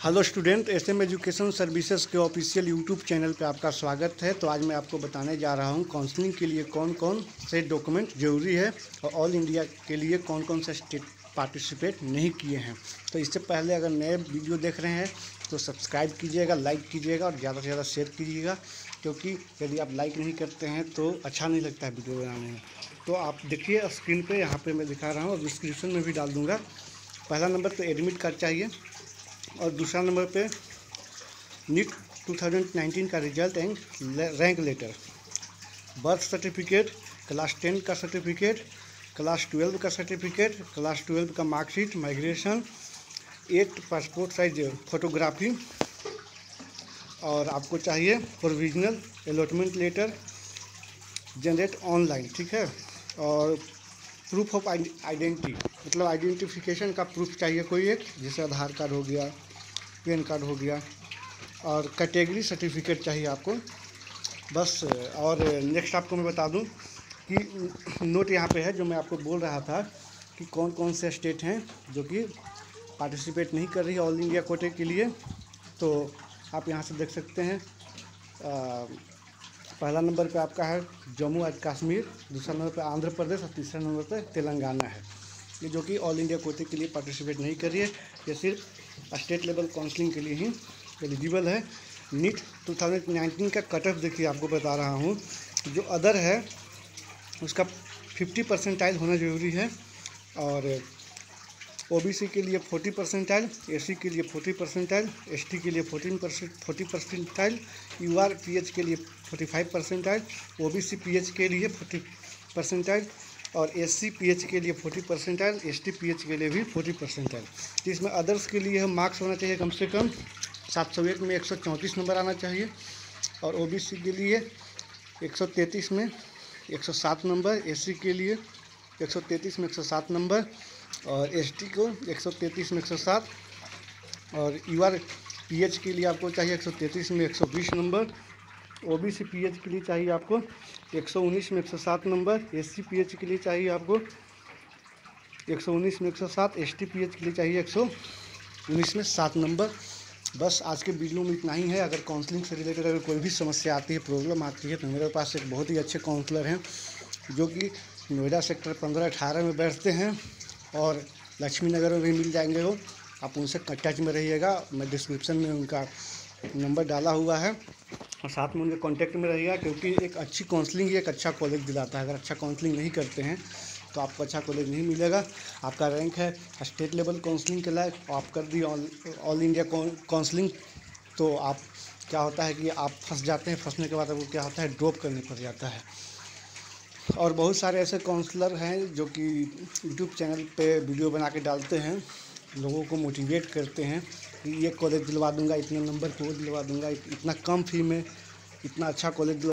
Hello student, SM education services के official YouTube channel पे आपका स्वागत है। तो आज मैं आपको बताने जा रहा हूँ काउंसलिंग के लिए कौन कौन से डॉक्यूमेंट ज़रूरी है और ऑल इंडिया के लिए कौन कौन से स्टेट पार्टिसिपेट नहीं किए हैं। तो इससे पहले अगर नए वीडियो देख रहे हैं तो सब्सक्राइब कीजिएगा, लाइक कीजिएगा और ज़्यादा से ज़्यादा शेयर कीजिएगा, क्योंकि यदि आप लाइक नहीं करते हैं तो अच्छा नहीं लगता है वीडियो बनाने में। तो आप देखिए स्क्रीन पर, यहाँ पर मैं दिखा रहा हूँ और डिस्क्रिप्शन में भी डाल दूँगा। पहला नंबर तो एडमिट कार्ड चाहिए और दूसरा नंबर पे नीट 2019 का result and rank letter, birth certificate, class 10 का सर्टिफिकेट, क्लास 12 का सर्टिफिकेट, क्लास 12 का marksheet, migration, 8 passport size photography, और आपको चाहिए provisional allotment letter generate online, ठीक है। और प्रूफ ऑफ आइडेंटिटी, मतलब आइडेंटिफिकेशन का प्रूफ चाहिए कोई एक, जैसे आधार कार्ड हो गया, पैन कार्ड हो गया, और कैटेगरी सर्टिफिकेट चाहिए आपको बस। और नेक्स्ट आपको मैं बता दूं कि नोट यहाँ पे है जो मैं आपको बोल रहा था कि कौन कौन से स्टेट हैं जो कि पार्टिसिपेट नहीं कर रही है ऑल इंडिया कोटे के लिए। तो आप यहाँ से देख सकते हैं, पहला नंबर पे आपका है जम्मू एंड कश्मीर, दूसरा नंबर पे आंध्र प्रदेश और तीसरा नंबर पे तेलंगाना है, ये जो कि ऑल इंडिया कोटे के लिए पार्टिसिपेट नहीं कर रही है। ये सिर्फ स्टेट लेवल काउंसलिंग के लिए ही एलिजिबल है। नीट 2019 का कट ऑफ देखिए, आपको बता रहा हूँ, जो अदर है उसका 50 परसेंटाइल होना ज़रूरी है, और ओबीसी के लिए 40 परसेंटाइल, एससी के लिए 40 परसेंटाइल, एसटी के लिए 40 परसेंटाइल, यूआर पीएच के लिए 45 परसेंटाइल, ओबीसी पीएच के लिए 40 परसेंटाइल, और एससी पीएच के लिए 40 परसेंटाइल, एसटी पीएच के लिए भी 40 परसेंटाइल। तो इसमें अदर्स के लिए मार्क्स होना चाहिए कम से कम 701 में 134 नंबर आना चाहिए, और ओबीसी के लिए 133 में 107 नंबर, एससी के लिए 133 में 107 नंबर, और एसटी को 133 में 107, और यूआर पीएच के लिए आपको चाहिए 133 में 120 नंबर, ओबीसी पीएच के लिए चाहिए आपको 119 में 107 नंबर, एससी पीएच के लिए चाहिए आपको 119 में 107, एसटी पीएच के लिए चाहिए 119 में 7 नंबर। बस आज के वीडियो में इतना ही है। अगर काउंसलिंग से रिलेटेड अगर कोई भी समस्या आती है, प्रॉब्लम आती है, तो मेरे पास एक बहुत ही अच्छे काउंसलर हैं जो कि नोएडा सेक्टर 15-18 में बैठते हैं, और लक्ष्मी नगर में भी मिल जाएंगे वो। आप उनसे टच में रहिएगा, मैं डिस्क्रिप्शन में उनका नंबर डाला हुआ है, और साथ में उनके कांटेक्ट में रहिएगा, क्योंकि एक अच्छी काउंसलिंग ही एक अच्छा कॉलेज दिलाता है। अगर अच्छा काउंसलिंग नहीं करते हैं तो आपको अच्छा कॉलेज नहीं मिलेगा। आपका रैंक है स्टेट लेवल काउंसलिंग के लायक, आप कर दिए ऑल इंडिया काउंसलिंग, तो आप क्या होता है कि आप फंस जाते हैं। फंसने के बाद आपको क्या होता है, ड्रॉप करने पड़ जाता है। और बहुत सारे ऐसे काउंसलर हैं जो कि यूट्यूब चैनल पे वीडियो बना के डालते हैं, लोगों को मोटिवेट करते हैं कि ये कॉलेज दिलवा दूंगा, इतने नंबर को दिलवा दूंगा, इतना कम फी में इतना अच्छा कॉलेज